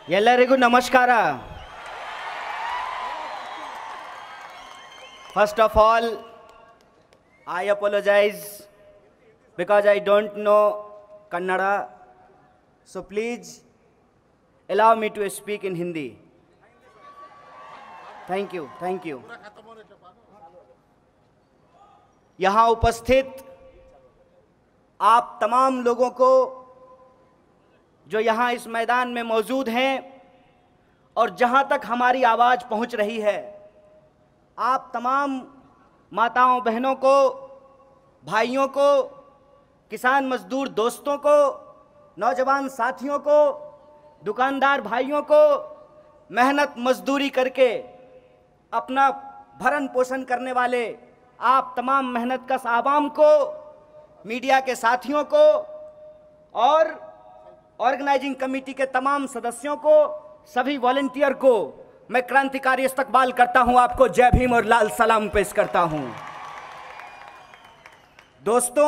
ಎಲ್ಲರಿಗೂ ನಮಸ್ಕಾರ. First of all, I apologize because I don't know Kannada. So please allow me to speak in Hindi. Thank you, thank you. यहाँ उपस्थित आप तमाम लोगों को जो यहाँ इस मैदान में मौजूद हैं और जहाँ तक हमारी आवाज़ पहुँच रही है, आप तमाम माताओं बहनों को, भाइयों को, किसान मजदूर दोस्तों को, नौजवान साथियों को, दुकानदार भाइयों को, मेहनत मजदूरी करके अपना भरण पोषण करने वाले आप तमाम मेहनतकश आवाम को, मीडिया के साथियों को और ऑर्गेनाइजिंग कमेटी के तमाम सदस्यों को, सभी वॉलंटियर को मैं क्रांतिकारी इस्तकबाल करता हूं, आपको जय भीम और लाल सलाम पेश करता हूं। दोस्तों,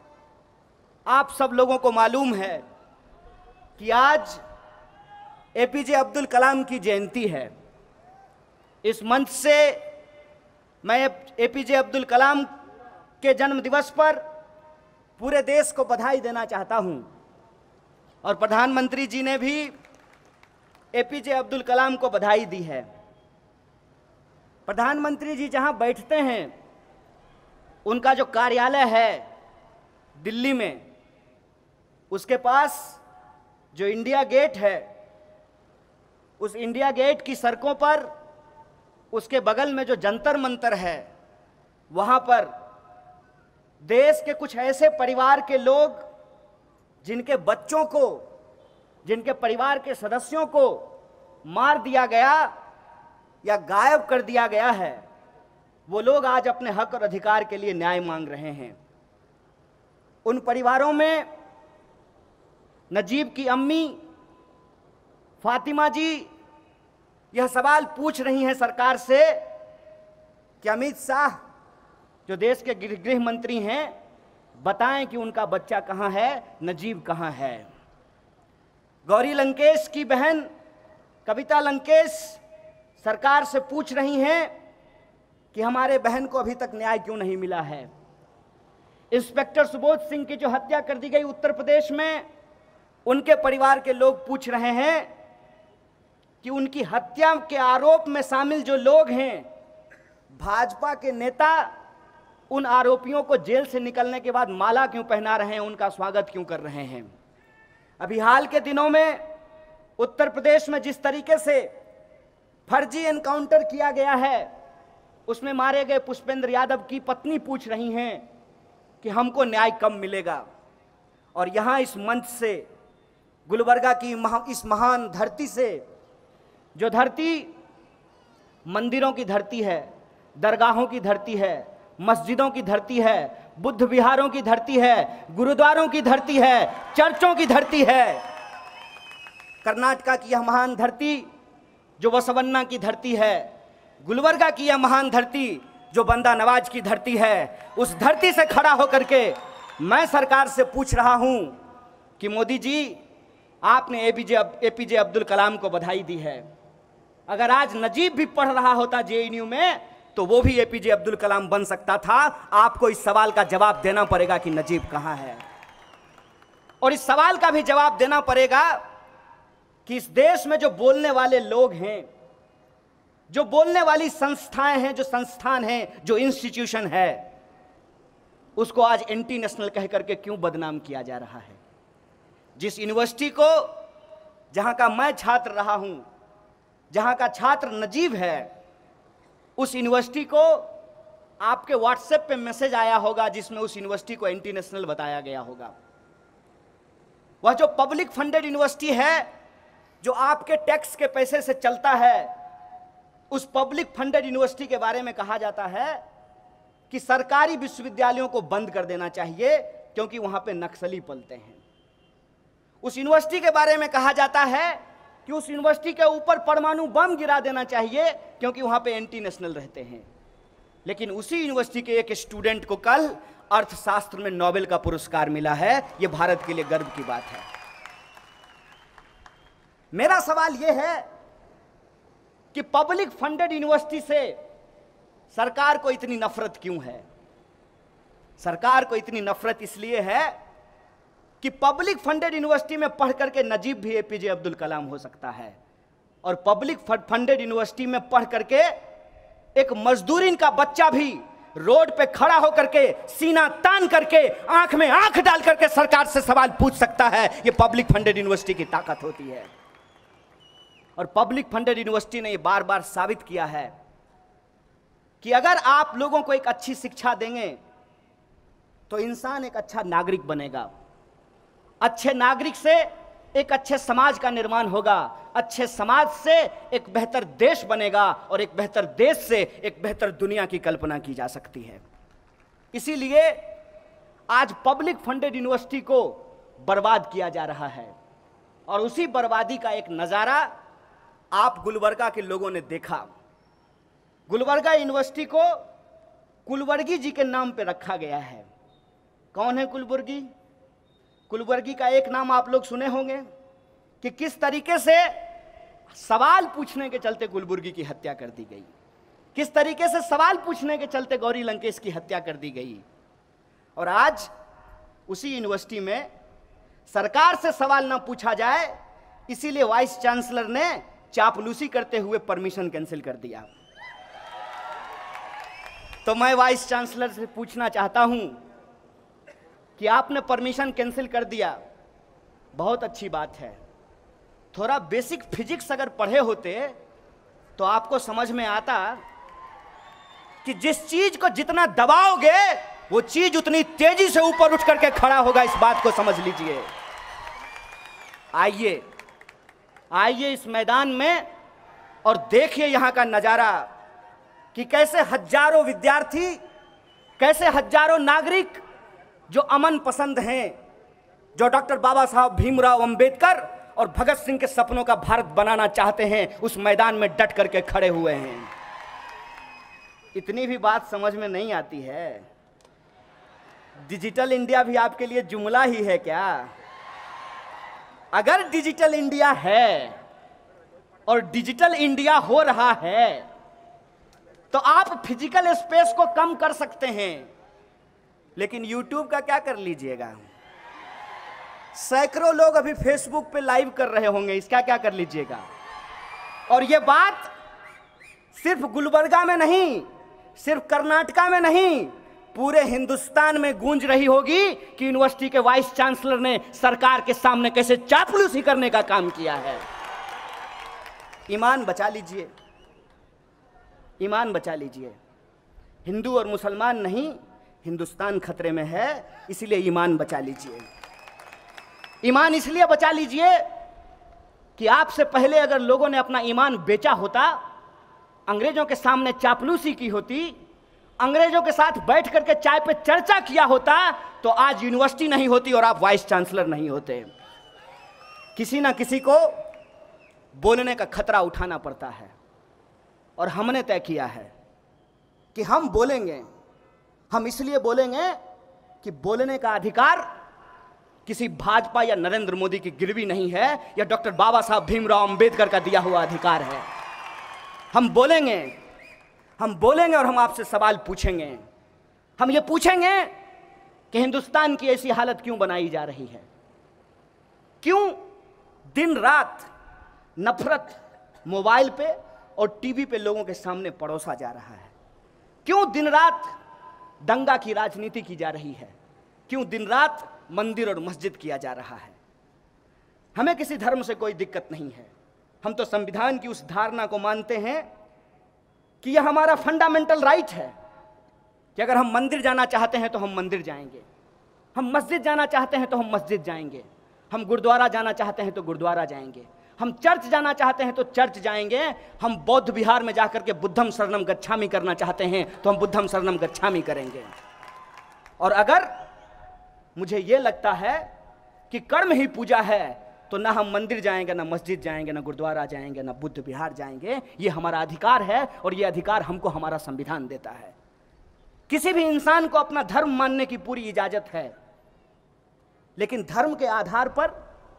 आप सब लोगों को मालूम है कि आज एपीजे अब्दुल कलाम की जयंती है। इस मंच से मैं एपीजे अब्दुल कलाम के जन्म दिवस पर पूरे देश को बधाई देना चाहता हूं और प्रधानमंत्री जी ने भी एपीजे अब्दुल कलाम को बधाई दी है। प्रधानमंत्री जी जहां बैठते हैं, उनका जो कार्यालय है दिल्ली में, उसके पास जो इंडिया गेट है, उस इंडिया गेट की सड़कों पर उसके बगल में जो जंतर मंतर है, वहां पर देश के कुछ ऐसे परिवार के लोग जिनके बच्चों को, जिनके परिवार के सदस्यों को मार दिया गया या गायब कर दिया गया है, वो लोग आज अपने हक और अधिकार के लिए न्याय मांग रहे हैं। उन परिवारों में नजीब की अम्मी फातिमा जी यह सवाल पूछ रही हैं सरकार से कि अमित शाह जो देश के गृह मंत्री हैं, बताएं कि उनका बच्चा कहां है, नजीब कहां है। गौरी लंकेश की बहन कविता लंकेश सरकार से पूछ रही हैं कि हमारे बहन को अभी तक न्याय क्यों नहीं मिला है। इंस्पेक्टर सुबोध सिंह की जो हत्या कर दी गई उत्तर प्रदेश में, उनके परिवार के लोग पूछ रहे हैं कि उनकी हत्या के आरोप में शामिल जो लोग हैं, भाजपा के नेता उन आरोपियों को जेल से निकलने के बाद माला क्यों पहना रहे हैं, उनका स्वागत क्यों कर रहे हैं। अभी हाल के दिनों में उत्तर प्रदेश में जिस तरीके से फर्जी एनकाउंटर किया गया है, उसमें मारे गए पुष्पेंद्र यादव की पत्नी पूछ रही हैं कि हमको न्याय कब मिलेगा। और यहां इस मंच से, गुलबर्गा की इस महान धरती से, जो धरती मंदिरों की धरती है, दरगाहों की धरती है, मस्जिदों की धरती है, बुद्ध विहारों की धरती है, गुरुद्वारों की धरती है, चर्चों की धरती है, कर्नाटका की यह महान धरती जो बसवन्ना की धरती है, गुलबर्गा की यह महान धरती जो बंदा नवाज की धरती है, उस धरती से खड़ा होकर के मैं सरकार से पूछ रहा हूं कि मोदी जी, आपने एपीजे अब्दुल कलाम को बधाई दी है। अगर आज नजीब भी पढ़ रहा होता जेएनयू में, तो वो भी एपीजे अब्दुल कलाम बन सकता था। आपको इस सवाल का जवाब देना पड़ेगा कि नजीब कहां है, और इस सवाल का भी जवाब देना पड़ेगा कि इस देश में जो बोलने वाले लोग हैं, जो बोलने वाली संस्थाएं हैं, जो संस्थान हैं, जो इंस्टीट्यूशन है, उसको आज एंटी नेशनल कह करके क्यों बदनाम किया जा रहा है। जिस यूनिवर्सिटी को, जहां का मैं छात्र रहा हूं, जहां का छात्र नजीब है, उस यूनिवर्सिटी को आपके व्हाट्सएप पे मैसेज आया होगा जिसमें उस यूनिवर्सिटी को एंटी नेशनल बताया गया होगा। वह जो पब्लिक फंडेड यूनिवर्सिटी है, जो आपके टैक्स के पैसे से चलता है, उस पब्लिक फंडेड यूनिवर्सिटी के बारे में कहा जाता है कि सरकारी विश्वविद्यालयों को बंद कर देना चाहिए क्योंकि वहां पे नक्सली पलते हैं। उस यूनिवर्सिटी के बारे में कहा जाता है कि उस यूनिवर्सिटी के ऊपर परमाणु बम गिरा देना चाहिए क्योंकि वहां पे एंटी नेशनल रहते हैं। लेकिन उसी यूनिवर्सिटी के एक स्टूडेंट को कल अर्थशास्त्र में नोबेल का पुरस्कार मिला है। यह भारत के लिए गर्व की बात है। मेरा सवाल यह है कि पब्लिक फंडेड यूनिवर्सिटी से सरकार को इतनी नफरत क्यों है? सरकार को इतनी नफरत इसलिए है कि पब्लिक फंडेड यूनिवर्सिटी में पढ़ करके नजीब भी एपीजे अब्दुल कलाम हो सकता है, और पब्लिक फंडेड यूनिवर्सिटी में पढ़ करके एक मजदूरिन का बच्चा भी रोड पे खड़ा होकर के सीना तान करके आंख में आंख डाल करके सरकार से सवाल पूछ सकता है। यह पब्लिक फंडेड यूनिवर्सिटी की ताकत होती है। और पब्लिक फंडेड यूनिवर्सिटी ने यह बार बार साबित किया है कि अगर आप लोगों को एक अच्छी शिक्षा देंगे तो इंसान एक अच्छा नागरिक बनेगा। अच्छे नागरिक से एक अच्छे समाज का निर्माण होगा, अच्छे समाज से एक बेहतर देश बनेगा, और एक बेहतर देश से एक बेहतर दुनिया की कल्पना की जा सकती है। इसीलिए आज पब्लिक फंडेड यूनिवर्सिटी को बर्बाद किया जा रहा है, और उसी बर्बादी का एक नज़ारा आप गुलबर्गा के लोगों ने देखा। गुलबर्गा यूनिवर्सिटी को कुलवर्गी जी के नाम पे रखा गया है। कौन है कुलवर्गी? कुलवर्गी का एक नाम आप लोग सुने होंगे कि किस तरीके से सवाल पूछने के चलते कुलवर्गी की हत्या कर दी गई, किस तरीके से सवाल पूछने के चलते गौरी लंकेश की हत्या कर दी गई। और आज उसी यूनिवर्सिटी में सरकार से सवाल ना पूछा जाए, इसीलिए वाइस चांसलर ने चापलूसी करते हुए परमिशन कैंसिल कर दिया। तो मैं वाइस चांसलर से पूछना चाहता हूं कि आपने परमिशन कैंसिल कर दिया, बहुत अच्छी बात है। थोड़ा बेसिक फिजिक्स अगर पढ़े होते तो आपको समझ में आता कि जिस चीज को जितना दबाओगे वो चीज उतनी तेजी से ऊपर उठ करके खड़ा होगा। इस बात को समझ लीजिए। आइए आइए इस मैदान में और देखिए यहां का नजारा कि कैसे हजारों विद्यार्थी, कैसे हजारों नागरिक जो अमन पसंद हैं, जो डॉक्टर बाबा साहब भीमराव अंबेडकर और भगत सिंह के सपनों का भारत बनाना चाहते हैं, उस मैदान में डट करके खड़े हुए हैं। इतनी भी बात समझ में नहीं आती है? डिजिटल इंडिया भी आपके लिए जुमला ही है क्या? अगर डिजिटल इंडिया है और डिजिटल इंडिया हो रहा है तो आप फिजिकल स्पेस को कम कर सकते हैं, लेकिन यूट्यूब का क्या कर लीजिएगा? सैकड़ों लोग अभी फेसबुक पे लाइव कर रहे होंगे, इसका क्या कर लीजिएगा? और ये बात सिर्फ गुलबर्गा में नहीं, सिर्फ कर्नाटका में नहीं, पूरे हिंदुस्तान में गूंज रही होगी कि यूनिवर्सिटी के वाइस चांसलर ने सरकार के सामने कैसे चापलूसी करने का काम किया है। ईमान बचा लीजिए, ईमान बचा लीजिए। हिंदू और मुसलमान नहीं, हिंदुस्तान खतरे में है, इसलिए ईमान बचा लीजिए। ईमान इसलिए बचा लीजिए कि आपसे पहले अगर लोगों ने अपना ईमान बेचा होता, अंग्रेजों के सामने चापलूसी की होती, अंग्रेजों के साथ बैठ करके चाय पे चर्चा किया होता, तो आज यूनिवर्सिटी नहीं होती और आप वाइस चांसलर नहीं होते। किसी ना किसी को बोलने का खतरा उठाना पड़ता है, और हमने तय किया है कि हम बोलेंगे। हम इसलिए बोलेंगे कि बोलने का अधिकार किसी भाजपा या नरेंद्र मोदी की गिरवी नहीं है, या डॉक्टर बाबा साहब भीमराव अंबेडकर का दिया हुआ अधिकार है। हम बोलेंगे, हम बोलेंगे और हम आपसे सवाल पूछेंगे। हम ये पूछेंगे कि हिंदुस्तान की ऐसी हालत क्यों बनाई जा रही है? क्यों दिन रात नफरत मोबाइल पे और टीवी पे लोगों के सामने परोसा जा रहा है? क्यों दिन रात दंगा की राजनीति की जा रही है? क्यों दिन रात मंदिर और मस्जिद किया जा रहा है? हमें किसी धर्म से कोई दिक्कत नहीं है। हम तो संविधान की उस धारणा को मानते हैं कि यह हमारा फंडामेंटल राइट है कि अगर हम मंदिर जाना चाहते हैं तो हम मंदिर जाएंगे, हम मस्जिद जाना चाहते हैं तो हम मस्जिद जाएंगे, हम गुरुद्वारा जाना चाहते हैं तो गुरुद्वारा जाएंगे, हम चर्च जाना चाहते हैं तो चर्च जाएंगे, हम बौद्ध विहार में जाकर के बुद्धम शरणम गच्छामि करना चाहते हैं तो हम बुद्धम शरणम गच्छामि करेंगे। और अगर मुझे ये लगता है कि कर्म ही पूजा है तो ना हम मंदिर जाएंगे, ना मस्जिद जाएंगे, ना गुरुद्वारा जाएंगे, ना बुद्ध विहार जाएंगे। ये हमारा अधिकार है और ये अधिकार हमको हमारा संविधान देता है। किसी भी इंसान को अपना धर्म मानने की पूरी इजाजत है, लेकिन धर्म के आधार पर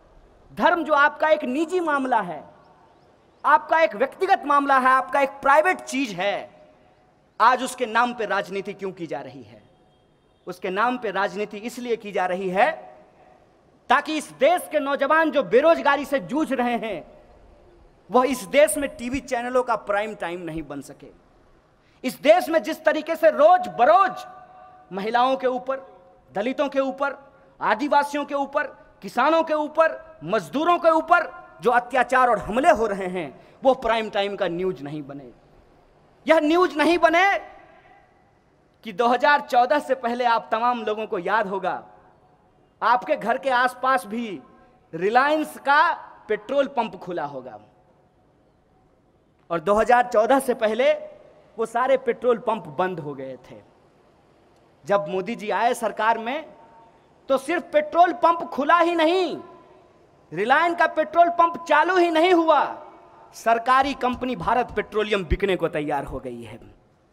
धर्म जो आपका एक निजी मामला है, आपका एक व्यक्तिगत मामला है, आपका एक प्राइवेट चीज है, आज उसके नाम पे राजनीति क्यों की जा रही है? उसके नाम पे राजनीति इसलिए की जा रही है ताकि इस देश के नौजवान जो बेरोजगारी से जूझ रहे हैं, वह इस देश में टीवी चैनलों का प्राइम टाइम नहीं बन सके। इस देश में जिस तरीके से रोज बरोज महिलाओं के ऊपर, दलितों के ऊपर, आदिवासियों के ऊपर, किसानों के ऊपर, मजदूरों के ऊपर जो अत्याचार और हमले हो रहे हैं, वो प्राइम टाइम का न्यूज नहीं बने। यह न्यूज नहीं बने कि 2014 से पहले आप तमाम लोगों को याद होगा, आपके घर के आसपास भी रिलायंस का पेट्रोल पंप खुला होगा, और 2014 से पहले वो सारे पेट्रोल पंप बंद हो गए थे। जब मोदी जी आए सरकार में तो सिर्फ पेट्रोल पंप खुला ही नहीं, रिलायंस का पेट्रोल पंप चालू ही नहीं हुआ, सरकारी कंपनी भारत पेट्रोलियम बिकने को तैयार हो गई है।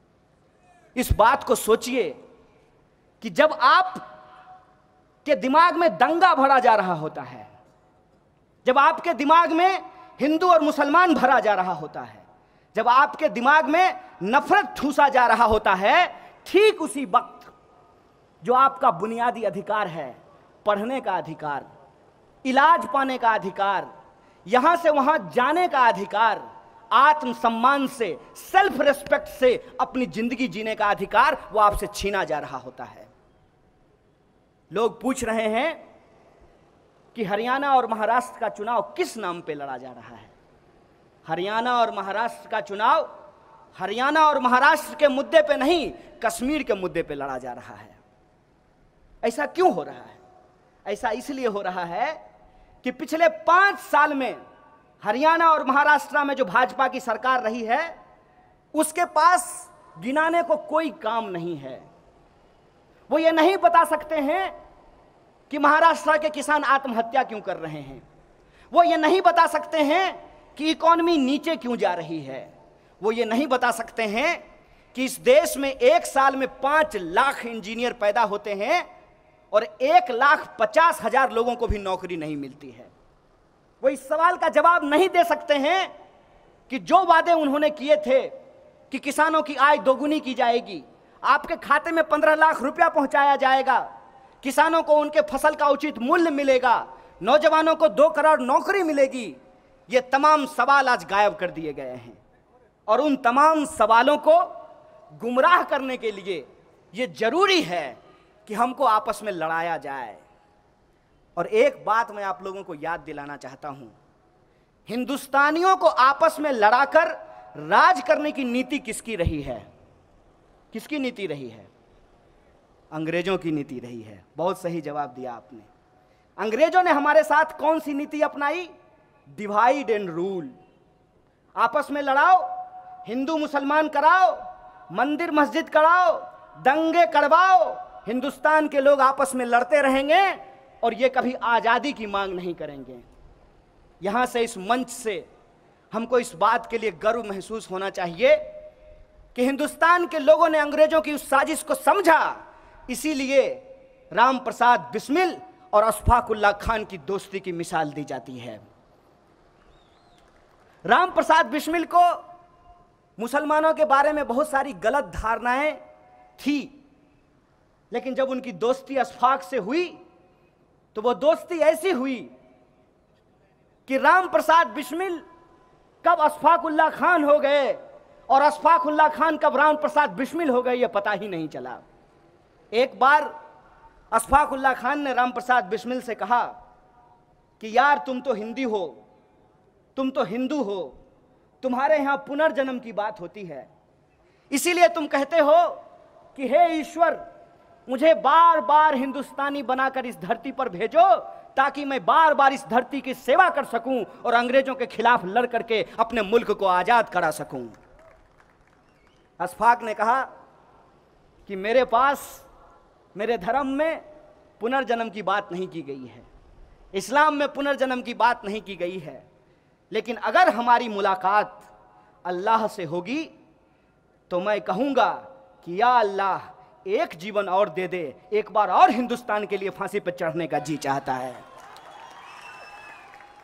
इस बात को सोचिए कि जब आप के दिमाग में दंगा भरा जा रहा होता है, जब आपके दिमाग में हिंदू और मुसलमान भरा जा रहा होता है, जब आपके दिमाग में नफरत ठूसा जा रहा होता है, ठीक उसी वक्त जो आपका बुनियादी अधिकार है, पढ़ने का अधिकार, इलाज पाने का अधिकार, यहां से वहां जाने का अधिकार, आत्मसम्मान से, सेल्फ रेस्पेक्ट से अपनी जिंदगी जीने का अधिकार, वो आपसे छीना जा रहा होता है। लोग पूछ रहे हैं कि हरियाणा और महाराष्ट्र का चुनाव किस नाम पे लड़ा जा रहा है? हरियाणा और महाराष्ट्र का चुनाव हरियाणा और महाराष्ट्र के मुद्दे पे नहीं, कश्मीर के मुद्दे पे लड़ा जा रहा है। ऐसा क्यों हो रहा है? ऐसा इसलिए हो रहा है कि पिछले 5 साल में हरियाणा और महाराष्ट्र में जो भाजपा की सरकार रही है, उसके पास गिनाने को कोई काम नहीं है। वो ये नहीं बता सकते हैं कि महाराष्ट्र के किसान आत्महत्या क्यों कर रहे हैं। वो ये नहीं बता सकते हैं कि इकॉनमी नीचे क्यों जा रही है। वो ये नहीं बता सकते हैं कि इस देश में एक साल में 5 लाख इंजीनियर पैदा होते हैं और 1,50,000 लोगों को भी नौकरी नहीं मिलती है। वो इस सवाल का जवाब नहीं दे सकते हैं कि जो वादे उन्होंने किए थे कि किसानों की आय दोगुनी की जाएगी, आपके खाते में 15 लाख रुपया पहुंचाया जाएगा, किसानों को उनके फसल का उचित मूल्य मिलेगा, नौजवानों को 2 करोड़ नौकरी मिलेगी, ये तमाम सवाल आज गायब कर दिए गए हैं। और उन तमाम सवालों को गुमराह करने के लिए ये जरूरी है कि हमको आपस में लड़ाया जाए। और एक बात मैं आप लोगों को याद दिलाना चाहता हूं, हिंदुस्तानियों को आपस में लड़ाकर राज करने की नीति किसकी रही है? किसकी नीति रही है? अंग्रेजों की नीति रही है। बहुत सही जवाब दिया आपने। अंग्रेजों ने हमारे साथ कौन सी नीति अपनाई? Divide and rule. आपस में लड़ाओ, हिंदू मुसलमान कराओ, मंदिर मस्जिद कराओ, दंगे करवाओ, हिंदुस्तान के लोग आपस में लड़ते रहेंगे और ये कभी आजादी की मांग नहीं करेंगे। यहां से, इस मंच से हमको इस बात के लिए गर्व महसूस होना चाहिए कि हिंदुस्तान के लोगों ने अंग्रेजों की उस साजिश को समझा, इसीलिए राम प्रसाद बिस्मिल और अशफाक उल्लाह खान की दोस्ती की मिसाल दी जाती है। राम प्रसाद बिस्मिल को मुसलमानों के बारे में बहुत सारी गलत धारणाएं थी, लेकिन जब उनकी दोस्ती अशफाक से हुई तो वो दोस्ती ऐसी हुई कि राम प्रसाद बिस्मिल कब अशफाक उल्लाह खान हो गए और अशफाक उल्लाह खान कब राम प्रसाद बिस्मिल हो गए, ये पता ही नहीं चला। एक बार अशफाक उल्लाह खान ने राम प्रसाद बिस्मिल से कहा कि यार, तुम तो हिंदी हो, तुम तो हिंदू हो, तुम्हारे यहां पुनर्जन्म की बात होती है, इसीलिए तुम कहते हो कि हे ईश्वर, मुझे बार बार हिंदुस्तानी बनाकर इस धरती पर भेजो ताकि मैं बार बार इस धरती की सेवा कर सकूं और अंग्रेजों के खिलाफ लड़ करके अपने मुल्क को आजाद करा सकूं। अशफाक ने कहा कि मेरे पास, मेरे धर्म में पुनर्जन्म की बात नहीं की गई है, इस्लाम में पुनर्जन्म की बात नहीं की गई है, लेकिन अगर हमारी मुलाकात अल्लाह से होगी तो मैं कहूंगा कि या अल्लाह, एक जीवन और दे दे, एक बार और हिंदुस्तान के लिए फांसी पर चढ़ने का जी चाहता है।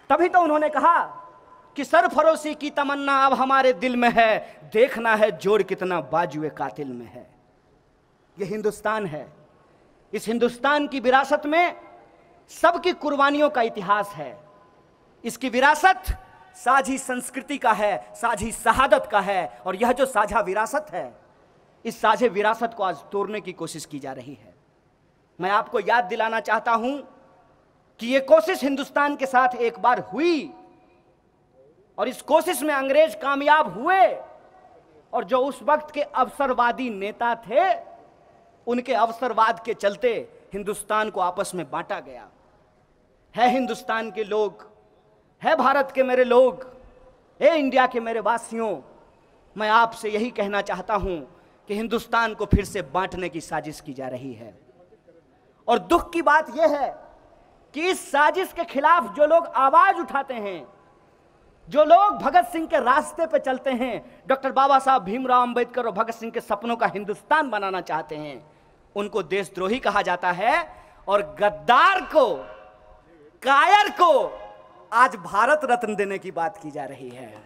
तभी तो उन्होंने कहा कि सरफरोशी की तमन्ना अब हमारे दिल में है, देखना है जोर कितना बाजुए कातिल में है। यह हिंदुस्तान है। इस हिंदुस्तान की विरासत में सबकी कुर्बानियों का इतिहास है। इसकी विरासत साझी संस्कृति का है, साझी शहादत का है। और यह जो साझा विरासत है, इस साझे विरासत को आज तोड़ने की कोशिश की जा रही है। मैं आपको याद दिलाना चाहता हूं कि यह कोशिश हिंदुस्तान के साथ एक बार हुई और इस कोशिश में अंग्रेज कामयाब हुए, और जो उस वक्त के अवसरवादी नेता थे, उनके अवसरवाद के चलते हिंदुस्तान को आपस में बांटा गया है। हिंदुस्तान के लोग, है भारत के मेरे लोग, है इंडिया के मेरे वासियों, मैं आपसे यही कहना चाहता हूं कि हिंदुस्तान को फिर से बांटने की साजिश की जा रही है। और दुख की बात यह है कि इस साजिश के खिलाफ जो लोग आवाज उठाते हैं, जो लोग भगत सिंह के रास्ते पे चलते हैं, डॉक्टर बाबा साहब भीमराव अंबेडकर और भगत सिंह के सपनों का हिंदुस्तान बनाना चाहते हैं, उनको देशद्रोही कहा जाता है। और गद्दार को, कायर को आज भारत रत्न देने की बात की जा रही है।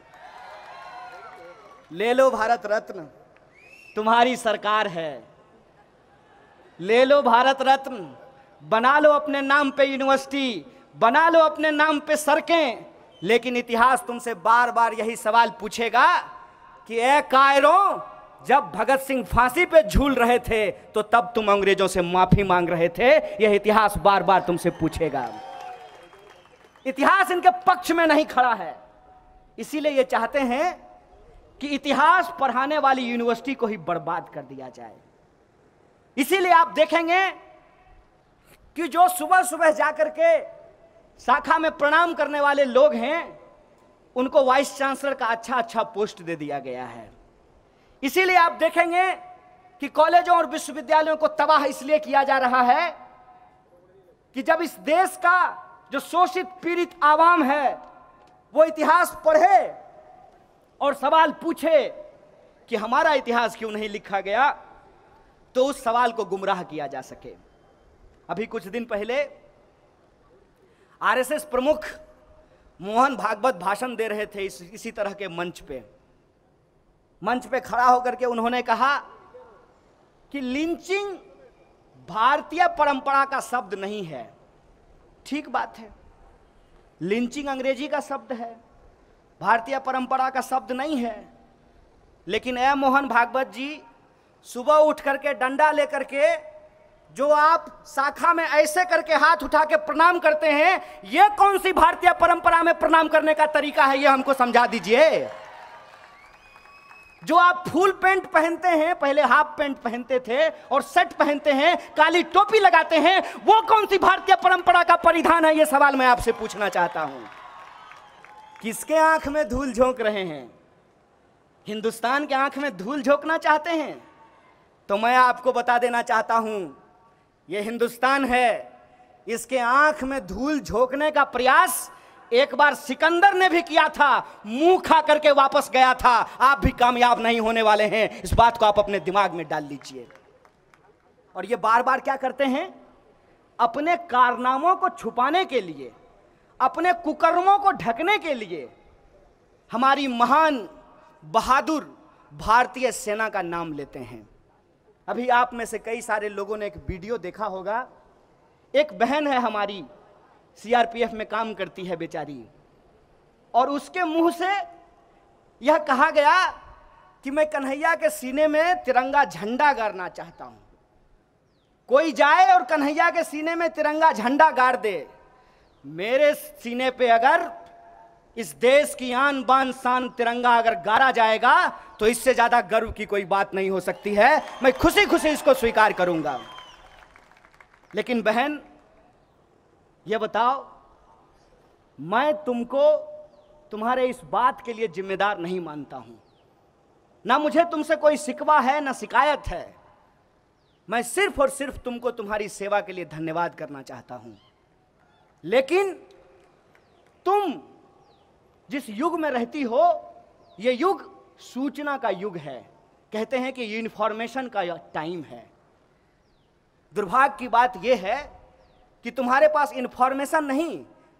ले लो भारत रत्न, तुम्हारी सरकार है, ले लो भारत रत्न, बना लो अपने नाम पे यूनिवर्सिटी, बना लो अपने नाम पे सड़कें, लेकिन इतिहास तुमसे बार बार यही सवाल पूछेगा कि ए कायरों, जब भगत सिंह फांसी पे झूल रहे थे तो तब तुम अंग्रेजों से माफी मांग रहे थे। यह इतिहास बार बार तुमसे पूछेगा। इतिहास इनके पक्ष में नहीं खड़ा है, इसीलिए ये चाहते हैं कि इतिहास पढ़ाने वाली यूनिवर्सिटी को ही बर्बाद कर दिया जाए। इसीलिए आप देखेंगे कि जो सुबह सुबह जाकर के शाखा में प्रणाम करने वाले लोग हैं, उनको वाइस चांसलर का अच्छा पोस्ट दे दिया गया है। इसीलिए आप देखेंगे कि कॉलेजों और विश्वविद्यालयों को तबाह इसलिए किया जा रहा है कि जब इस देश का जो शोषित पीड़ित आवाम है वो इतिहास पढ़े और सवाल पूछे कि हमारा इतिहास क्यों नहीं लिखा गया, तो उस सवाल को गुमराह किया जा सके। अभी कुछ दिन पहले आरएसएस प्रमुख मोहन भागवत भाषण दे रहे थे इसी तरह के मंच पे खड़ा होकर के उन्होंने कहा कि लिंचिंग भारतीय परंपरा का शब्द नहीं है। ठीक बात है, लिंचिंग अंग्रेजी का शब्द है, भारतीय परंपरा का शब्द नहीं है। लेकिन ए मोहन भागवत जी, सुबह उठ करके डंडा लेकर के जो आप शाखा में ऐसे करके हाथ उठा के प्रणाम करते हैं, यह कौन सी भारतीय परंपरा में प्रणाम करने का तरीका है, यह हमको समझा दीजिए। जो आप फुल पैंट पहनते हैं, पहले हाफ पैंट पहनते थे और शर्ट पहनते हैं, काली टोपी लगाते हैं, वो कौन सी भारतीय परंपरा का परिधान है, यह सवाल मैं आपसे पूछना चाहता हूं। किसके आंख में धूल झोंक रहे हैं? हिंदुस्तान के आंख में धूल झोंकना चाहते हैं? तो मैं आपको बता देना चाहता हूं, यह हिंदुस्तान है, इसके आंख में धूल झोंकने का प्रयास एक बार सिकंदर ने भी किया था, मुंह खा करके वापस गया था। आप भी कामयाब नहीं होने वाले हैं, इस बात को आप अपने दिमाग में डाल लीजिए। और ये बार बार क्या करते हैं? अपने कारनामों को छुपाने के लिए, अपने कुकर्मों को ढकने के लिए हमारी महान बहादुर भारतीय सेना का नाम लेते हैं। अभी आप में से कई सारे लोगों ने एक वीडियो देखा होगा, एक बहन है हमारी, सीआरपीएफ में काम करती है बेचारी, और उसके मुंह से यह कहा गया कि मैं कन्हैया के सीने में तिरंगा झंडा गाड़ना चाहता हूं। कोई जाए और कन्हैया के सीने में तिरंगा झंडा गाड़ दे, मेरे सीने पे अगर इस देश की आन बान शान तिरंगा अगर गाड़ा जाएगा तो इससे ज्यादा गर्व की कोई बात नहीं हो सकती है। मैं खुशी खुशी इसको स्वीकार करूंगा। लेकिन बहन, ये बताओ, मैं तुमको तुम्हारे इस बात के लिए जिम्मेदार नहीं मानता हूं, ना मुझे तुमसे कोई शिकवा है ना शिकायत है। मैं सिर्फ और सिर्फ तुमको तुम्हारी सेवा के लिए धन्यवाद करना चाहता हूं। लेकिन तुम जिस युग में रहती हो, यह युग सूचना का युग है। कहते हैं कि इन्फॉर्मेशन का टाइम है। दुर्भाग्य की बात यह है कि तुम्हारे पास इंफॉर्मेशन नहीं,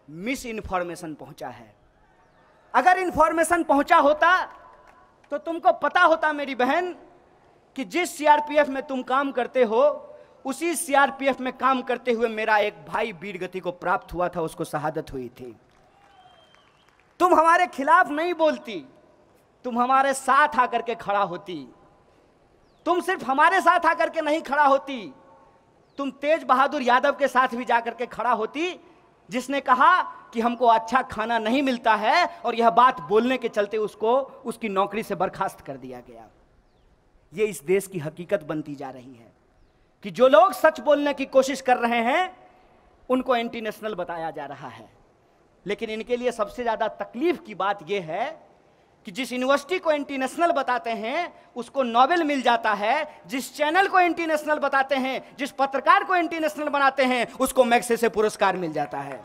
मिस इन्फॉर्मेशन पहुंचा है। अगर इन्फॉर्मेशन पहुंचा होता तो तुमको पता होता मेरी बहन कि जिस सीआरपीएफ में तुम काम करते हो उसी सीआरपीएफ में काम करते हुए मेरा एक भाई वीरगति को प्राप्त हुआ था, उसको शहादत हुई थी। तुम हमारे खिलाफ नहीं बोलती, तुम हमारे साथ आकर के खड़ा होती। तुम सिर्फ हमारे साथ आकर के नहीं खड़ा होती, तुम तेज बहादुर यादव के साथ भी जाकर के खड़ा होती, जिसने कहा कि हमको अच्छा खाना नहीं मिलता है और यह बात बोलने के चलते उसको उसकी नौकरी से बर्खास्त कर दिया गया। यह इस देश की हकीकत बनती जा रही है कि जो लोग सच बोलने की कोशिश कर रहे हैं उनको एंटी नेशनल बताया जा रहा है। लेकिन इनके लिए सबसे ज्यादा तकलीफ की बात यह है कि जिस यूनिवर्सिटी को एंटी नेशनल बताते हैं उसको नोबेल मिल जाता है, जिस चैनल को एंटी नेशनल बताते हैं, जिस पत्रकार को एंटी नेशनल बनाते हैं उसको मैग्सेसे पुरस्कार मिल जाता है।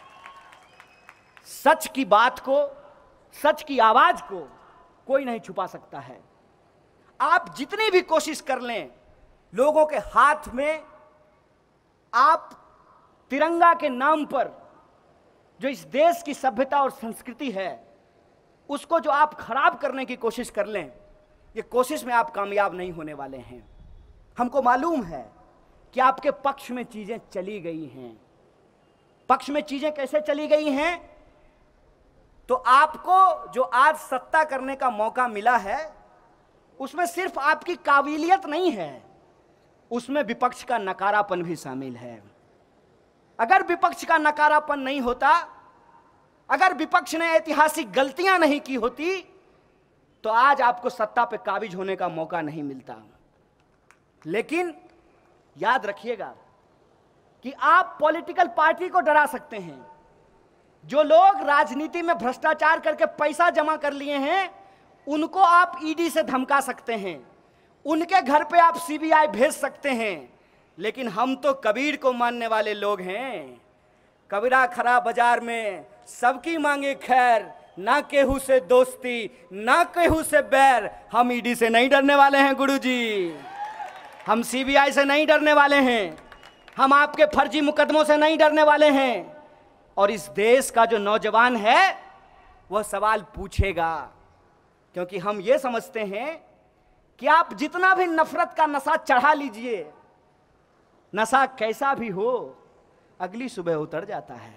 सच की बात को, सच की आवाज को कोई नहीं छुपा सकता है। आप जितनी भी कोशिश कर लें, लोगों के हाथ में आप तिरंगा के नाम पर जो इस देश की सभ्यता और संस्कृति है उसको जो आप खराब करने की कोशिश कर लें, ये कोशिश में आप कामयाब नहीं होने वाले हैं। हमको मालूम है कि आपके पक्ष में चीजें चली गई हैं। पक्ष में चीजें कैसे चली गई हैं? तो आपको जो आज सत्ता करने का मौका मिला है उसमें सिर्फ आपकी काबिलियत नहीं है, उसमें विपक्ष का नकारापन भी शामिल है। अगर विपक्ष का नकारापन नहीं होता, अगर विपक्ष ने ऐतिहासिक गलतियां नहीं की होती तो आज आपको सत्ता पे काबिज होने का मौका नहीं मिलता। लेकिन याद रखिएगा कि आप पॉलिटिकल पार्टी को डरा सकते हैं। जो लोग राजनीति में भ्रष्टाचार करके पैसा जमा कर लिए हैं उनको आप ईडी से धमका सकते हैं, उनके घर पे आप सीबीआई भेज सकते हैं। लेकिन हम तो कबीर को मानने वाले लोग हैं। कबीरा खरा बाजार में सबकी मांगे खैर, ना केहू से दोस्ती ना केहू से बैर। हम ईडी से नहीं डरने वाले हैं गुरुजी, हम सीबीआई से नहीं डरने वाले हैं, हम आपके फर्जी मुकदमों से नहीं डरने वाले हैं। और इस देश का जो नौजवान है वह सवाल पूछेगा, क्योंकि हम ये समझते हैं कि आप जितना भी नफरत का नशा चढ़ा लीजिए, नशा कैसा भी हो अगली सुबह उतर जाता है।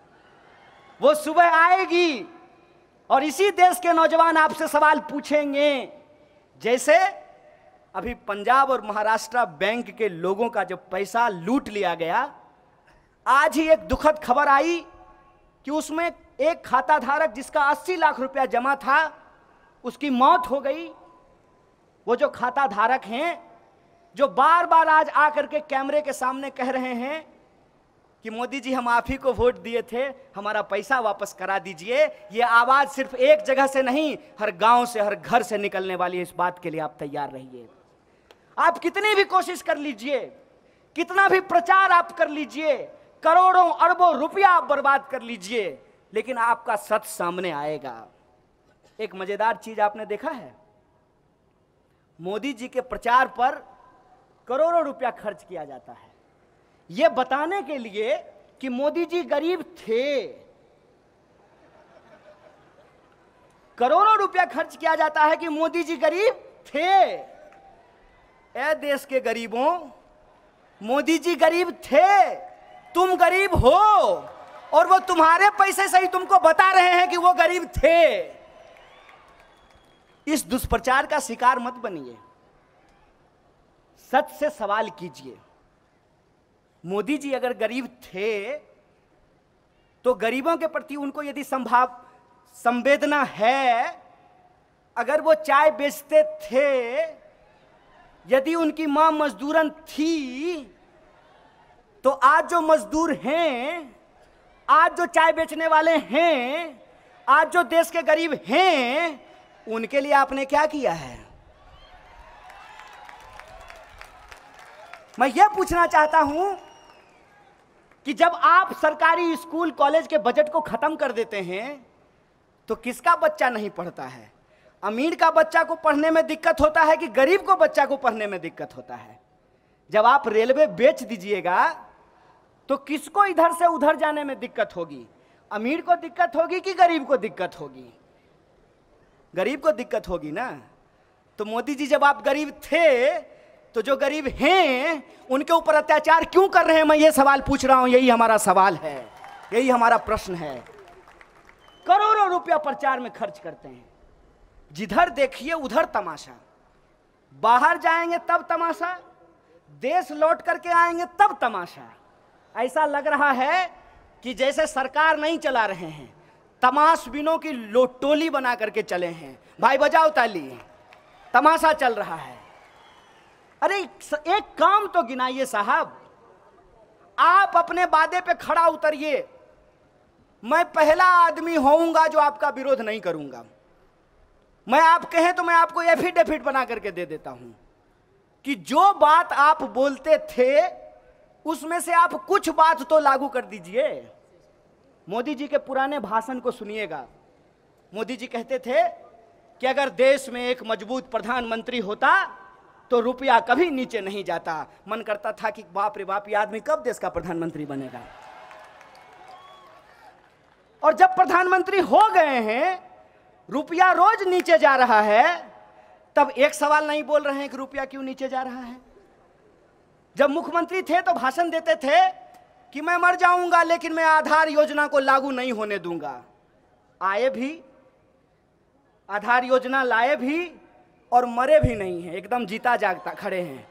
वो सुबह आएगी और इसी देश के नौजवान आपसे सवाल पूछेंगे। जैसे अभी पंजाब और महाराष्ट्र बैंक के लोगों का जो पैसा लूट लिया गया, आज ही एक दुखद खबर आई कि उसमें एक खाता धारक जिसका 80 लाख रुपया जमा था उसकी मौत हो गई। वो जो खाता धारक हैं जो बार बार आज आकर के कैमरे के सामने कह रहे हैं कि मोदी जी हम आप ही को वोट दिए थे, हमारा पैसा वापस करा दीजिए, ये आवाज सिर्फ एक जगह से नहीं हर गांव से हर घर से निकलने वाली है। इस बात के लिए आप तैयार रहिए। आप कितनी भी कोशिश कर लीजिए, कितना भी प्रचार आप कर लीजिए, करोड़ों अरबों रुपया आप बर्बाद कर लीजिए, लेकिन आपका सच सामने आएगा। एक मजेदार चीज आपने देखा है, मोदी जी के प्रचार पर करोड़ों रुपया खर्च किया जाता है यह बताने के लिए कि मोदी जी गरीब थे। करोड़ों रुपया खर्च किया जाता है कि मोदी जी गरीब थे। ए देश के गरीबों, मोदी जी गरीब थे, तुम गरीब हो और वो तुम्हारे पैसे से ही तुमको बता रहे हैं कि वो गरीब थे। इस दुष्प्रचार का शिकार मत बनिए, सच से सवाल कीजिए। मोदी जी अगर गरीब थे तो गरीबों के प्रति उनको यदि संवेदना है, अगर वो चाय बेचते थे, यदि उनकी मां मजदूरन थी, तो आज जो मजदूर हैं, आज जो चाय बेचने वाले हैं, आज जो देश के गरीब हैं, उनके लिए आपने क्या किया है? मैं यह पूछना चाहता हूं कि जब आप सरकारी स्कूल कॉलेज के बजट को खत्म कर देते हैं तो किसका बच्चा नहीं पढ़ता है? अमीर का बच्चा को पढ़ने में दिक्कत होता है कि गरीब को बच्चा को पढ़ने में दिक्कत होता है? जब आप रेलवे बेच दीजिएगा तो किसको इधर से उधर जाने में दिक्कत होगी? अमीर को दिक्कत होगी कि गरीब को दिक्कत होगी? गरीब को दिक्कत होगी ना। तो मोदी जी जब आप गरीब थे तो जो गरीब हैं उनके ऊपर अत्याचार क्यों कर रहे हैं? मैं ये सवाल पूछ रहा हूं, यही हमारा सवाल है, यही हमारा प्रश्न है। करोड़ों रुपया प्रचार में खर्च करते हैं, जिधर देखिए उधर तमाशा। बाहर जाएंगे तब तमाशा, देश लौट करके आएंगे तब तमाशा। ऐसा लग रहा है कि जैसे सरकार नहीं चला रहे हैं, तमाशबीनों की टोली बना करके चले हैं। भाई बजाओ ताली, तमाशा चल रहा है। अरे एक काम तो गिनाइए साहब, आप अपने वादे पे खड़ा उतरिए। मैं पहला आदमी होऊंगा जो आपका विरोध नहीं करूंगा। मैं आप कहें तो मैं आपको एफिडेविट बना करके दे देता हूं कि जो बात आप बोलते थे उसमें से आप कुछ बात तो लागू कर दीजिए। मोदी जी के पुराने भाषण को सुनिएगा। मोदी जी कहते थे कि अगर देश में एक मजबूत प्रधानमंत्री होता तो रुपया कभी नीचे नहीं जाता। मन करता था कि बाप रे बाप, ये आदमी कब देश का प्रधानमंत्री बनेगा। और जब प्रधानमंत्री हो गए हैं, रुपया रोज नीचे जा रहा है, तब एक सवाल नहीं बोल रहे हैं कि रुपया क्यों नीचे जा रहा है। जब मुख्यमंत्री थे तो भाषण देते थे कि मैं मर जाऊंगा लेकिन मैं आधार योजना को लागू नहीं होने दूंगा। आए भी, आधार योजना लाए भी और मरे भी नहीं हैं, एकदम जीता जागता खड़े हैं।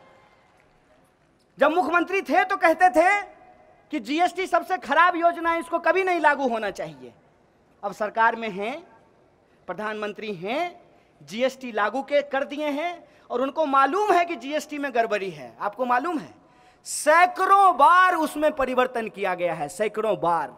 जब मुख्यमंत्री थे तो कहते थे कि जीएसटी सबसे खराब योजना है, इसको कभी नहीं लागू होना चाहिए। अब सरकार में हैं, प्रधानमंत्री हैं, जीएसटी लागू कर दिए हैं और उनको मालूम है कि जीएसटी में गड़बड़ी है। आपको मालूम है, सैकड़ों बार उसमें परिवर्तन किया गया है, सैकड़ों बार।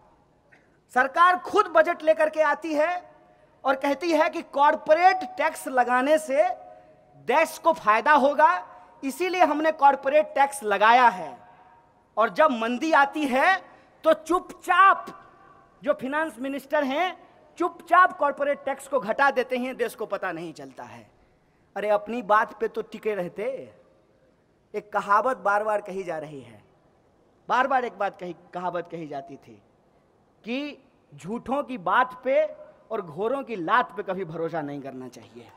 सरकार खुद बजट लेकर के आती है और कहती है कि कॉर्पोरेट टैक्स लगाने से देश को फायदा होगा, इसीलिए हमने कॉर्पोरेट टैक्स लगाया है। और जब मंदी आती है तो चुपचाप जो फिनांस मिनिस्टर हैं चुपचाप कॉर्पोरेट टैक्स को घटा देते हैं, देश को पता नहीं चलता है। अरे अपनी बात पे तो टिके रहते। एक कहावत बार बार कही जा रही है, बार बार एक कहावत कही जाती थी कि झूठों की बात पे और घोरों की लात पे कभी भरोसा नहीं करना चाहिए।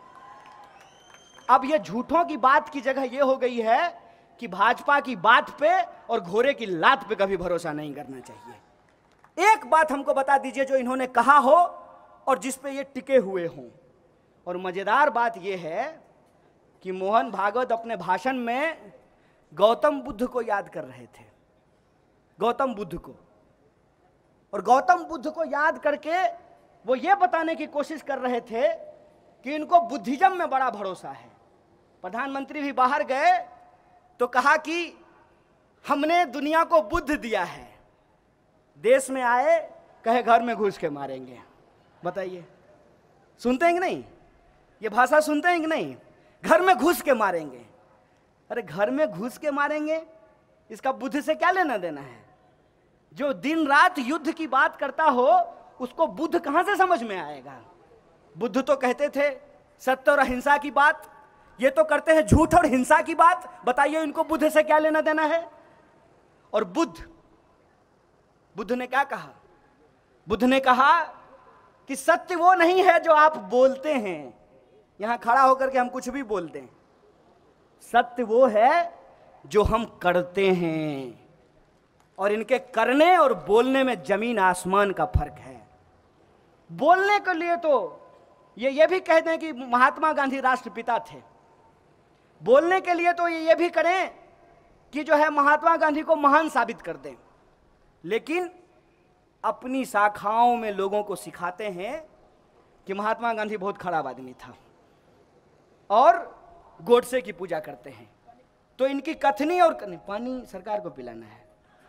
अब ये झूठों की बात की जगह ये हो गई है कि भाजपा की बात पे और घोरे की लात पे कभी भरोसा नहीं करना चाहिए। एक बात हमको बता दीजिए जो इन्होंने कहा हो और जिस पे ये टिके हुए हों। और मजेदार बात ये है कि मोहन भागवत अपने भाषण में गौतम बुद्ध को याद कर रहे थे, गौतम बुद्ध को। और गौतम बुद्ध को याद करके वो ये बताने की कोशिश कर रहे थे कि इनको बुद्धिज्म में बड़ा भरोसा है। प्रधानमंत्री भी बाहर गए तो कहा कि हमने दुनिया को बुद्ध दिया है। देश में आए, कहे घर में घुस के मारेंगे। बताइए, सुनते हैं कि नहीं? ये भाषा सुनते हैं कि नहीं? घर में घुस के मारेंगे। अरे घर में घुस के मारेंगे, इसका बुद्ध से क्या लेना देना है? जो दिन रात युद्ध की बात करता हो उसको बुद्ध कहां से समझ में आएगा? बुद्ध तो कहते थे सत्य और अहिंसा की बात, ये तो करते हैं झूठ और हिंसा की बात। बताइए इनको बुद्ध से क्या लेना देना है? और बुद्ध ने क्या कहा? बुद्ध ने कहा कि सत्य वो नहीं है जो आप बोलते हैं, यहां खड़ा होकर के हम कुछ भी बोलते हैं। सत्य वो है जो हम करते हैं, और इनके करने और बोलने में जमीन आसमान का फर्क है। बोलने के लिए तो ये भी कह दें कि महात्मा गांधी राष्ट्रपिता थे, बोलने के लिए तो ये भी करें कि जो है महात्मा गांधी को महान साबित कर दें, लेकिन अपनी शाखाओं में लोगों को सिखाते हैं कि महात्मा गांधी बहुत खराब आदमी था और गोडसे की पूजा करते हैं। तो इनकी कथनी और पानी सरकार को पिलाना है।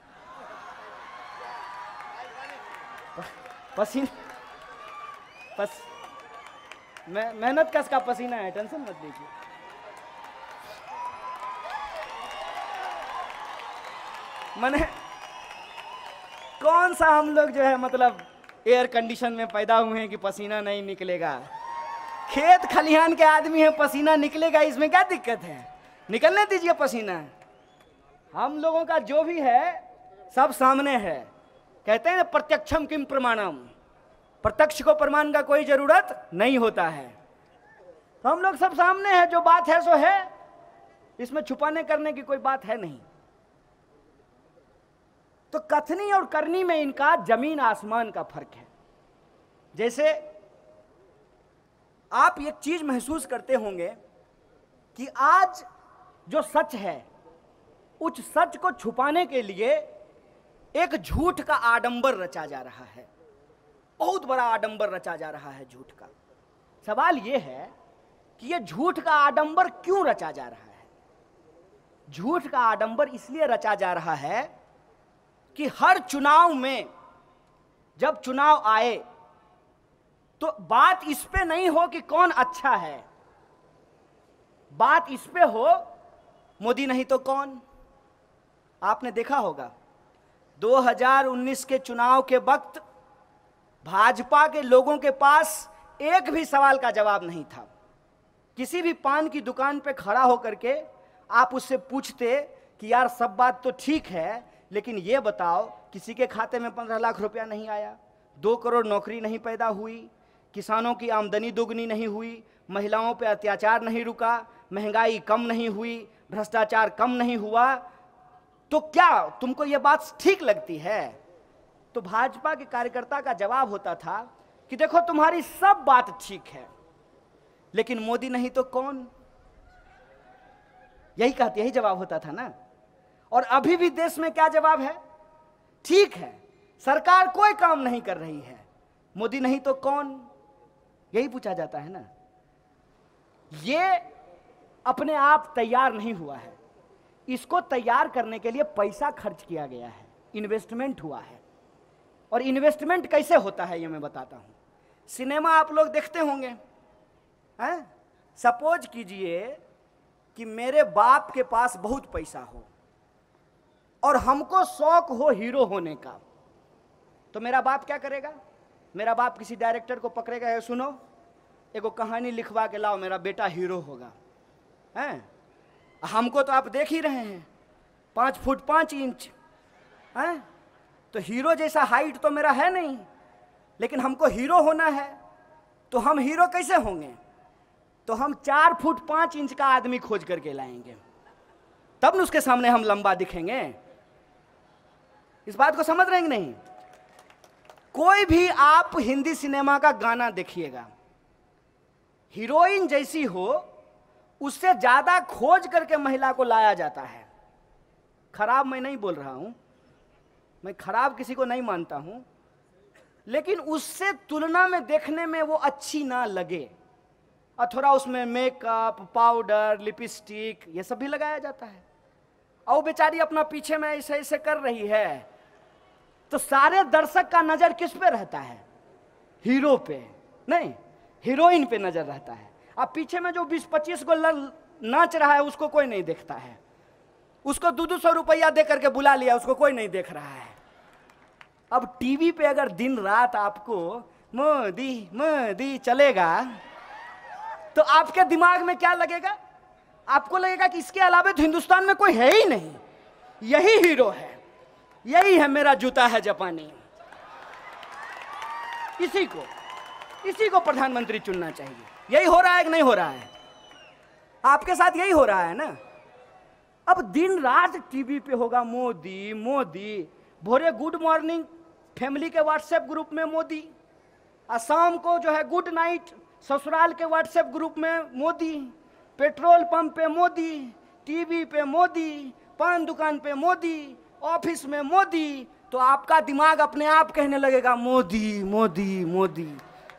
मेहनत का इसका पसीना है, टेंशन मत लीजिए। मैंने कौन सा हम लोग जो है मतलब एयर कंडीशन में पैदा हुए हैं कि पसीना नहीं निकलेगा? खेत खलिहान के आदमी है, पसीना निकलेगा, इसमें क्या दिक्कत है? निकलने दीजिए पसीना। हम लोगों का जो भी है सब सामने है। कहते हैं प्रत्यक्षम किम प्रमाणम, प्रत्यक्ष को प्रमाण का कोई जरूरत नहीं होता है। तो हम लोग सब सामने है, जो बात है सो है, इसमें छुपाने करने की कोई बात है नहीं। तो कथनी और करनी में इनका जमीन आसमान का फर्क है। जैसे आप एक चीज महसूस करते होंगे कि आज जो सच है, उस सच को छुपाने के लिए एक झूठ का आडंबर रचा जा रहा है, बहुत बड़ा आडंबर रचा जा रहा है झूठ का। सवाल यह है कि यह झूठ का आडंबर क्यों रचा जा रहा है? झूठ का आडंबर इसलिए रचा जा रहा है कि हर चुनाव में जब चुनाव आए तो बात इस पे नहीं हो कि कौन अच्छा है, बात इस पे हो मोदी नहीं तो कौन। आपने देखा होगा 2019 के चुनाव के वक्त भाजपा के लोगों के पास एक भी सवाल का जवाब नहीं था। किसी भी पान की दुकान पे खड़ा होकर के आप उससे पूछते कि यार सब बात तो ठीक है, लेकिन ये बताओ किसी के खाते में 15 लाख रुपया नहीं आया, 2 करोड़ नौकरी नहीं पैदा हुई, किसानों की आमदनी दोगुनी नहीं हुई, महिलाओं पे अत्याचार नहीं रुका, महंगाई कम नहीं हुई, भ्रष्टाचार कम नहीं हुआ, तो क्या तुमको ये बात ठीक लगती है? तो भाजपा के कार्यकर्ता का जवाब होता था कि देखो तुम्हारी सब बात ठीक है, लेकिन मोदी नहीं तो कौन। यही जवाब होता था ना। और अभी भी देश में क्या जवाब है? ठीक है, सरकार कोई काम नहीं कर रही है, मोदी नहीं तो कौन, यही पूछा जाता है ना। ये अपने आप तैयार नहीं हुआ है, इसको तैयार करने के लिए पैसा खर्च किया गया है, इन्वेस्टमेंट हुआ है। और इन्वेस्टमेंट कैसे होता है ये मैं बताता हूं। सिनेमा आप लोग देखते होंगे हैं? सपोज कीजिए कि मेरे बाप के पास बहुत पैसा हो और हमको शौक हो हीरो होने का, तो मेरा बाप क्या करेगा? मेरा बाप किसी डायरेक्टर को पकड़ेगा, है सुनो एगो कहानी लिखवा के लाओ, मेरा बेटा हीरो होगा। हैं? हमको तो आप देख ही रहे हैं 5 फुट 5 इंच हैं? तो हीरो जैसा हाइट तो मेरा है नहीं, लेकिन हमको हीरो होना है। तो हम हीरो कैसे होंगे? तो हम 4 फुट 5 इंच का आदमी खोज करके लाएंगे, तब न उसके सामने हम लंबा दिखेंगे। इस बात को समझ रहे हैं कि नहीं? कोई भी आप हिंदी सिनेमा का गाना देखिएगा, हीरोइन जैसी हो उससे ज्यादा खोज करके महिला को लाया जाता है। खराब मैं नहीं बोल रहा हूं, मैं खराब किसी को नहीं मानता हूं, लेकिन उससे तुलना में देखने में वो अच्छी ना लगे, और थोड़ा उसमें मेकअप, पाउडर, लिपस्टिक ये सब भी लगाया जाता है। और बेचारी अपना पीछे में ऐसे ऐसे कर रही है, तो सारे दर्शक का नजर किस पे रहता है? हीरो पे नहीं, हीरोइन पे नजर रहता है। अब पीछे में जो 20-25 को नाच रहा है उसको कोई नहीं देखता है, उसको 200 रुपया दे करके बुला लिया, उसको कोई नहीं देख रहा है। अब टीवी पे अगर दिन रात आपको मोदी मोदी चलेगा तो आपके दिमाग में क्या लगेगा? आपको लगेगा कि इसके अलावा तो हिंदुस्तान में कोई है ही नहीं, यही हीरो है, यही है मेरा जूता है जापानी। इसी को प्रधानमंत्री चुनना चाहिए। यही हो रहा है कि नहीं हो रहा है? आपके साथ यही हो रहा है ना। अब दिन रात टीवी पे होगा मोदी मोदी, भोरे गुड मॉर्निंग फैमिली के व्हाट्सएप ग्रुप में मोदी, और शाम को जो है गुड नाइट ससुराल के व्हाट्सएप ग्रुप में मोदी, पेट्रोल पंप पे मोदी, टीवी पे मोदी, पान दुकान पे मोदी, ऑफिस में मोदी। तो आपका दिमाग अपने आप कहने लगेगा मोदी मोदी मोदी।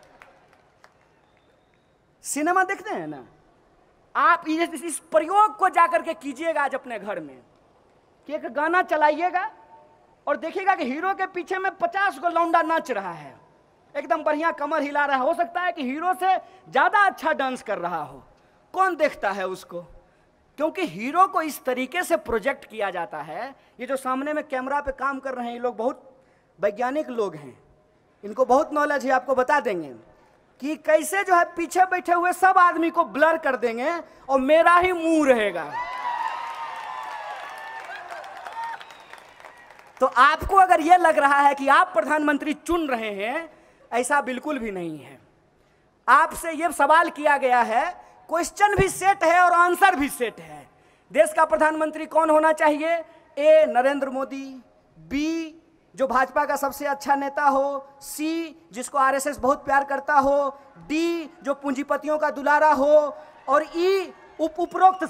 सिनेमा देखते हैं ना आप, इस प्रयोग को जाकर के कीजिएगा आज अपने घर में, कि एक गाना चलाइएगा और देखिएगा कि हीरो के पीछे में 50 को लौंडा नाच रहा है, एकदम बढ़िया कमर हिला रहा है। हो सकता है कि हीरो से ज्यादा अच्छा डांस कर रहा हो, कौन देखता है उसको? क्योंकि हीरो को इस तरीके से प्रोजेक्ट किया जाता है। ये जो सामने में कैमरा पे काम कर रहे हैं ये लोग बहुत वैज्ञानिक लोग हैं, इनको बहुत नॉलेज है, आपको बता देंगे कि कैसे जो है पीछे बैठे हुए सब आदमी को ब्लर कर देंगे और मेरा ही मुंह रहेगा। तो आपको अगर यह लग रहा है कि आप प्रधानमंत्री चुन रहे हैं, ऐसा बिल्कुल भी नहीं है। आपसे यह सवाल किया गया है, क्वेश्चन भी सेट है और आंसर भी सेट है। देश का प्रधानमंत्री कौन होना चाहिए? ए नरेंद्र मोदी, बी जो भाजपा का सबसे अच्छा नेता हो, सी जिसको आरएसएस बहुत प्यार करता हो, डी जो पूंजीपतियों का दुलारा हो, और ई उपरोक्त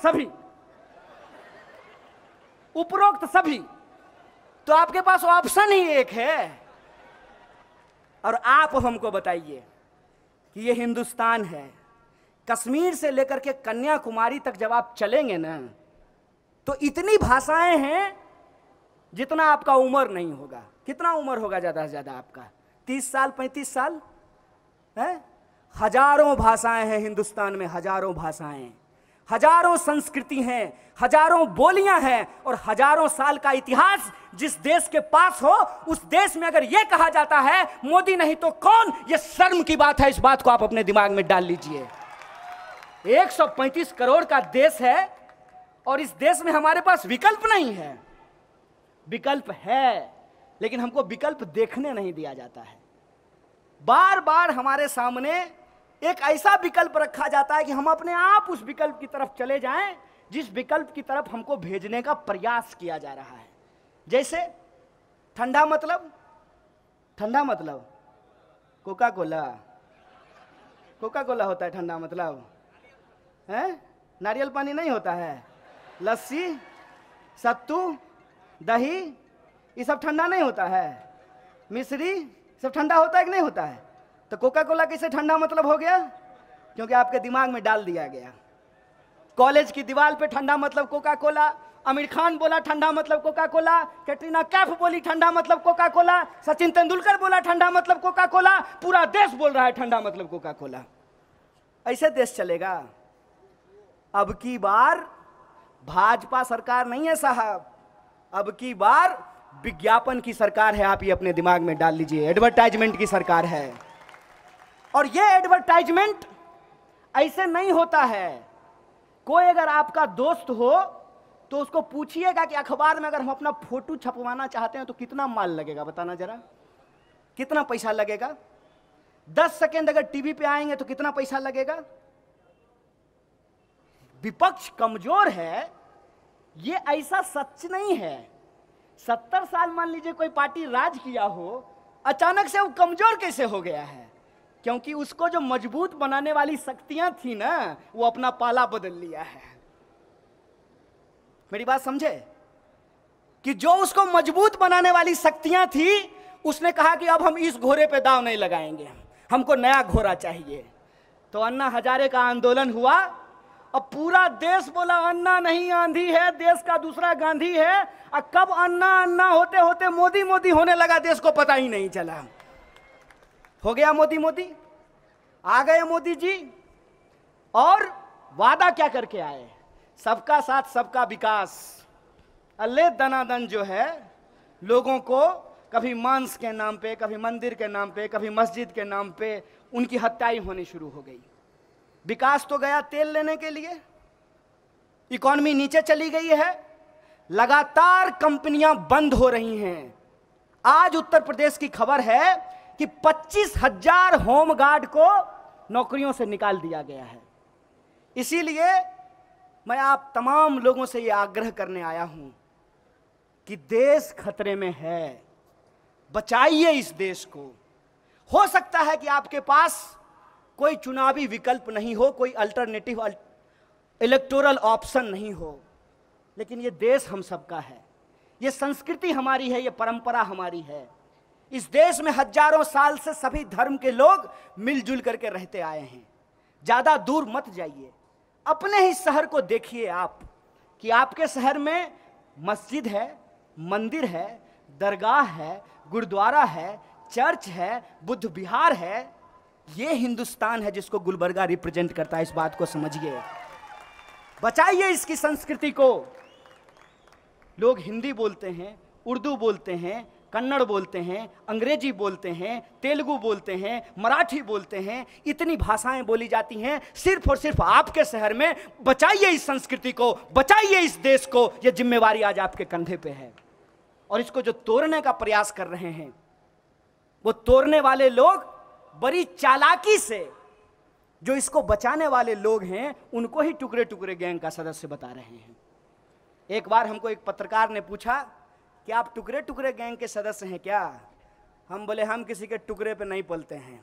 सभी। तो आपके पास ऑप्शन ही एक है। और आप हमको बताइए कि ये हिंदुस्तान है, कश्मीर से लेकर के कन्याकुमारी तक जब आप चलेंगे ना, तो इतनी भाषाएं हैं जितना आपका उम्र नहीं होगा। कितना उम्र होगा ज्यादा से ज्यादा आपका? 30 साल 35 साल है। हजारों भाषाएं हैं हिंदुस्तान में, हजारों भाषाएं, हजारों संस्कृति हैं, हजारों बोलियां हैं और हजारों साल का इतिहास जिस देश के पास हो, उस देश में अगर यह कहा जाता है मोदी नहीं तो कौन, यह शर्म की बात है। इस बात को आप अपने दिमाग में डाल लीजिए। 135 करोड़ का देश है और इस देश में हमारे पास विकल्प नहीं है। विकल्प है लेकिन हमको विकल्प देखने नहीं दिया जाता है। बार बार हमारे सामने एक ऐसा विकल्प रखा जाता है कि हम अपने आप उस विकल्प की तरफ चले जाएं जिस विकल्प की तरफ हमको भेजने का प्रयास किया जा रहा है। जैसे ठंडा मतलब कोका कोला होता है ठंडा मतलब है। नारियल पानी नहीं होता है, लस्सी, सत्तू, दही, ये सब ठंडा नहीं होता है। मिश्री सब ठंडा होता है कि नहीं होता है? तो कोका कोला कैसे ठंडा मतलब हो गया? क्योंकि आपके दिमाग में डाल दिया गया। कॉलेज की दीवार पे ठंडा मतलब कोका कोला, आमिर खान बोला ठंडा मतलब कोका कोला, कैटरीना कैफ बोली ठंडा मतलब कोका कोला, सचिन तेंदुलकर बोला ठंडा मतलब कोका कोला, पूरा देश बोल रहा है ठंडा मतलब कोका कोला। ऐसे देश चलेगा? अब की बार भाजपा सरकार नहीं है साहब, अब की बार विज्ञापन की सरकार है। आप ये अपने दिमाग में डाल लीजिए, एडवर्टाइजमेंट की सरकार है। और ये एडवर्टाइजमेंट ऐसे नहीं होता है। कोई अगर आपका दोस्त हो तो उसको पूछिएगा कि अखबार में अगर हम अपना फोटो छपवाना चाहते हैं तो कितना माल लगेगा, बताना जरा, कितना पैसा लगेगा? 10 सेकेंड अगर टीवी पे आएंगे तो कितना पैसा लगेगा? विपक्ष कमजोर है, ये ऐसा सच नहीं है। 70 साल मान लीजिए कोई पार्टी राज किया हो, अचानक से वो कमजोर कैसे हो गया है? क्योंकि उसको जो मजबूत बनाने वाली शक्तियां थी ना, वो अपना पाला बदल लिया है। मेरी बात समझे? कि जो उसको मजबूत बनाने वाली शक्तियां थी, उसने कहा कि अब हम इस घोड़े पे दांव नहीं लगाएंगे, हमको नया घोड़ा चाहिए। तो अन्ना हजारे का आंदोलन हुआ। अब पूरा देश बोला अन्ना नहीं आंधी है, देश का दूसरा गांधी है। और कब अन्ना अन्ना होते होते मोदी मोदी होने लगा, देश को पता ही नहीं चला। हो गया मोदी मोदी, आ गए मोदी जी। और वादा क्या करके आए? सबका साथ सबका विकास। अल्ले दनादन जो है लोगों को कभी मांस के नाम पे, कभी मंदिर के नाम पे, कभी मस्जिद के नाम पे उनकी हत्याएं होनी शुरू हो गई। विकास तो गया तेल लेने के लिए, इकॉनमी नीचे चली गई है, लगातार कंपनियां बंद हो रही हैं। आज उत्तर प्रदेश की खबर है कि 25,000 होमगार्ड को नौकरियों से निकाल दिया गया है। इसीलिए मैं आप तमाम लोगों से यह आग्रह करने आया हूं कि देश खतरे में है, बचाइए इस देश को। हो सकता है कि आपके पास कोई चुनावी विकल्प नहीं हो, कोई अल्टरनेटिव इलेक्टोरल ऑप्शन नहीं हो, लेकिन यह देश हम सबका है, यह संस्कृति हमारी है, यह परंपरा हमारी है। इस देश में हजारों साल से सभी धर्म के लोग मिलजुल करके रहते आए हैं। ज्यादा दूर मत जाइए, अपने ही शहर को देखिए आप कि आपके शहर में मस्जिद है, मंदिर है, दरगाह है, गुरुद्वारा है, चर्च है, बुद्ध विहार है। ये हिंदुस्तान है जिसको गुलबर्गा रिप्रेजेंट करता है। इस बात को समझिए, बचाइए इसकी संस्कृति को। लोग हिंदी बोलते हैं, उर्दू बोलते हैं, कन्नड़ बोलते हैं, अंग्रेजी बोलते हैं, तेलुगु बोलते हैं, मराठी बोलते हैं, इतनी भाषाएं बोली जाती हैं सिर्फ और सिर्फ आपके शहर में। बचाइए इस संस्कृति को, बचाइए इस देश को, यह जिम्मेवारी आज आपके कंधे पे है। और इसको जो तोड़ने का प्रयास कर रहे हैं, वो तोड़ने वाले लोग बड़ी चालाकी से जो इसको बचाने वाले लोग हैं उनको ही टुकड़े टुकड़े गैंग का सदस्य बता रहे हैं। एक बार हमको एक पत्रकार ने पूछा कि आप टुकड़े टुकड़े गैंग के सदस्य हैं क्या? हम बोले हम किसी के टुकड़े पे नहीं पलते हैं,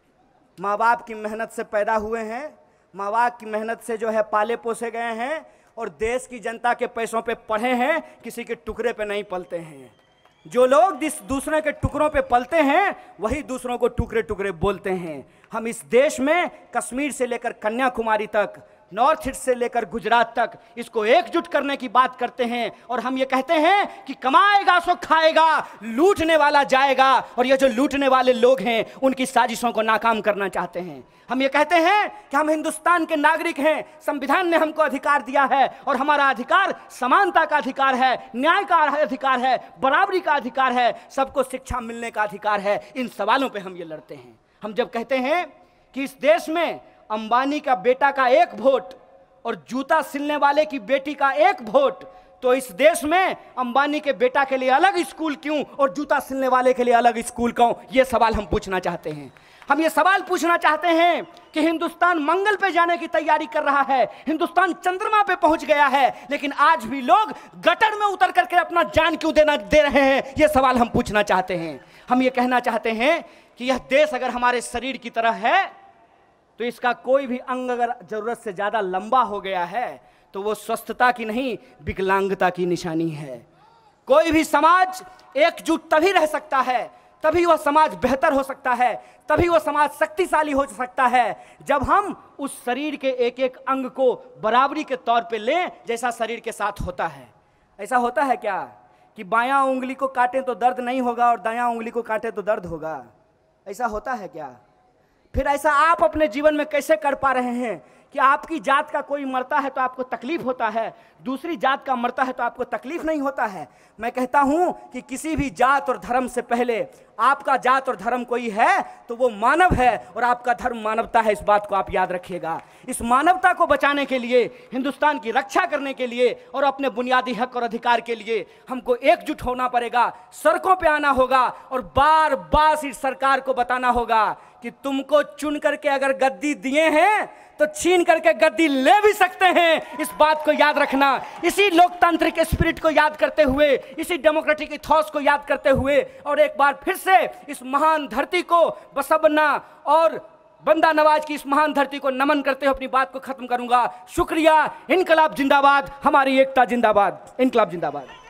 माँ बाप की मेहनत से पैदा हुए हैं, माँ बाप की मेहनत से जो है पाले पोसे गए हैं और देश की जनता के पैसों पे पढ़े हैं, किसी के टुकड़े पे नहीं पलते हैं। जो लोग दूसरे के टुकड़ों पे पलते हैं वही दूसरों को टुकड़े टुकड़े बोलते हैं। हम इस देश में कश्मीर से लेकर कन्याकुमारी तक, नॉर्थ ईस्ट से लेकर गुजरात तक इसको एकजुट करने की बात करते हैं और हम ये कहते हैं कि कमाएगा सो खाएगा, लूटने वाला जाएगा। और ये जो लूटने वाले लोग हैं उनकी साजिशों को नाकाम करना चाहते हैं। हम ये कहते हैं कि हम हिंदुस्तान के नागरिक हैं, संविधान ने हमको अधिकार दिया है और हमारा अधिकार समानता का अधिकार है, न्याय का अधिकार है, बराबरी का अधिकार है, सबको शिक्षा मिलने का अधिकार है। इन सवालों पे हम ये लड़ते हैं। हम जब कहते हैं कि इस देश में अंबानी का बेटा का एक वोट और जूता सिलने वाले की बेटी का एक वोट, तो इस देश में अंबानी के बेटा के लिए अलग स्कूल क्यों और जूता सिलने वाले के लिए अलग स्कूल क्यों? ये सवाल हम पूछना चाहते हैं। हम ये सवाल पूछना चाहते हैं कि हिंदुस्तान मंगल पे जाने की तैयारी कर रहा है, हिंदुस्तान चंद्रमा पे पहुंच गया है, लेकिन आज भी लोग गटर में उतर करके अपना जान क्यों दे रहे हैं? ये सवाल हम पूछना चाहते हैं। हम ये कहना चाहते हैं कि यह देश अगर हमारे शरीर की तरह है तो इसका कोई भी अंग अगर जरूरत से ज्यादा लंबा हो गया है तो वो स्वस्थता की नहीं, विकलांगता की निशानी है। कोई भी समाज एकजुट तभी रह सकता है, तभी वह समाज बेहतर हो सकता है, तभी वह समाज शक्तिशाली हो सकता है जब हम उस शरीर के एक एक अंग को बराबरी के तौर पे लें जैसा शरीर के साथ होता है। ऐसा होता है क्या कि बायां उंगली को काटें तो दर्द नहीं होगा और दायां उंगली को काटें तो दर्द होगा? ऐसा होता है क्या? फिर ऐसा आप अपने जीवन में कैसे कर पा रहे हैं कि आपकी जात का कोई मरता है तो आपको तकलीफ होता है, दूसरी जात का मरता है तो आपको तकलीफ नहीं होता है? मैं कहता हूं कि किसी भी जात और धर्म से पहले आपका जात और धर्म कोई है तो वो मानव है और आपका धर्म मानवता है। इस बात को आप याद रखिएगा। इस मानवता को बचाने के लिए, हिंदुस्तान की रक्षा करने के लिए और अपने बुनियादी हक और अधिकार के लिए हमको एकजुट होना पड़ेगा, सड़कों पे आना होगा और बार बार इस सरकार को बताना होगा कि तुमको चुन करके अगर गद्दी दिए हैं तो छीन करके गद्दी ले भी सकते हैं। इस बात को याद रखना। इसी लोकतांत्रिक स्पिरिट को याद करते हुए, इसी डेमोक्रेटिक इथॉस को याद करते हुए और एक बार फिर से इस महान धरती को, बसवन्ना और बंदा नवाज की इस महान धरती को नमन करते हुए अपनी बात को खत्म करूंगा। शुक्रिया। इनकलाब जिंदाबाद, हमारी एकता जिंदाबाद। इनकलाब जिंदाबाद।